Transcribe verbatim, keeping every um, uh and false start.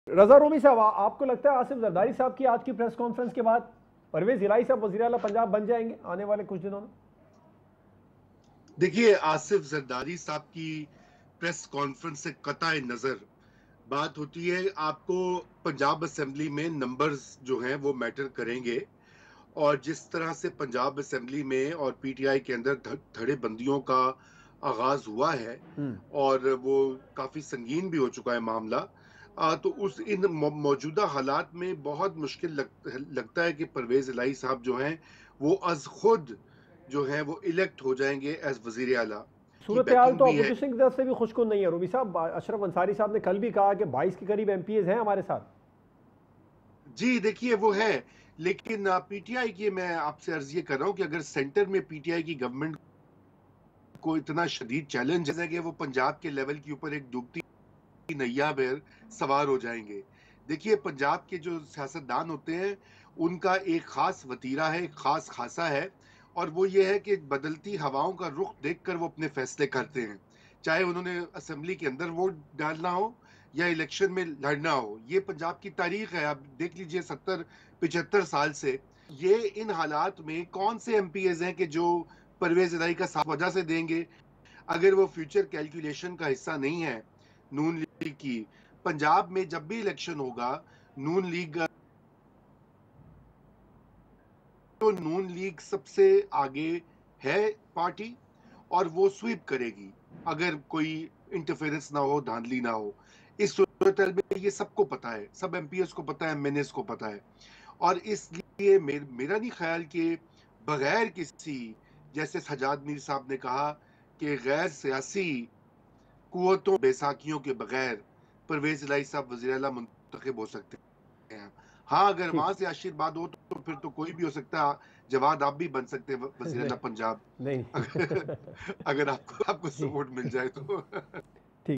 रजा रूमी साहब, आपको लगता है आसिफ जरदारी साहब की आज की प्रेस कॉन्फ्रेंस के बाद परवेज इलाही साहब वज़ीर आला पंजाब बन जाएंगे आने वाले कुछ दिनों में? देखिए, आसिफ जरदारी साहब की प्रेस कॉन्फ्रेंस से कतई नजर बात होती है, आपको पंजाब असेंबली में नंबर्स जो हैं वो मैटर करेंगे। और जिस तरह से पंजाब असेंबली में और पीटीआई के अंदर धड़े बंदियों का आगाज हुआ है और वो काफी संगीन भी हो चुका है मामला, आ, तो उस इन मौजूदा हालात में बहुत मुश्किल लग, लगता है कि परवेज इलाही साहब जो हैं वो अज खुद जो है वो इलेक्ट हो जाएंगे एज वजीर आला की सूरत हाल बैकिंग तो भी है। अपोजिशन की तरफ से भी खुशकुन नहीं है रूमी साहब। अशरफ अंसारी साहब ने कल भी कहा कि बाईस के करीब एमपीएज हैं हमारे साथ। जी देखिए, वो है, लेकिन पीटीआई की मैं आपसे अर्ज ये कर रहा हूँ कि अगर सेंटर में पीटीआई की गवर्नमेंट को इतना शदीद चैलेंज है कि वो पंजाब के लेवल के ऊपर एक डूबती नैया में सवार हो जाएंगे। देखिए, पंजाब के जो सियासतदान होते हैं उनका एक खास वतीरा है, एक खास खासा है, और वो ये है कि बदलती हवाओं का रुख देखकर वो अपने फैसले करते हैं, चाहे उन्होंने असेंबली के अंदर वोट डालना हो या इलेक्शन में लड़ना हो। ये पंजाब की तारीख है, आप देख लीजिए सत्तर पिछहत्तर साल से। ये इन हालात में कौन से एमपीएज हैं कि जो परवेज इलाही का साथ वजह से देंगे? अगर वो फ्यूचर कैलकुलेशन का हिस्सा नहीं है नून लीग की, पंजाब में जब भी इलेक्शन होगा नून लीग तो नून लीग सबसे आगे है पार्टी, और वो स्वीप करेगी अगर कोई इंटरफेरेंस ना हो, धांधली ना हो। इस सूरत में ये सबको पता है, सब एमपीएस को पता है, एमएनएस को पता है। और इसलिए मेर, मेरा नहीं ख्याल कि बगैर किसी, जैसे सजाद मीर साहब ने कहा कि गैर सियासी कुव्वतों बैसाखियों के बगैर परवेज इलाही साहब वज़ीर आला मुंतखब हो सकते हैं। हाँ, अगर ठीक। वहां से आशीर्वाद हो तो फिर तो कोई भी हो सकता है। जवाद आप भी बन सकते हैं वज़ीर आला पंजाब, नहीं अगर, अगर आपको आपको जी। सपोर्ट मिल जाए तो।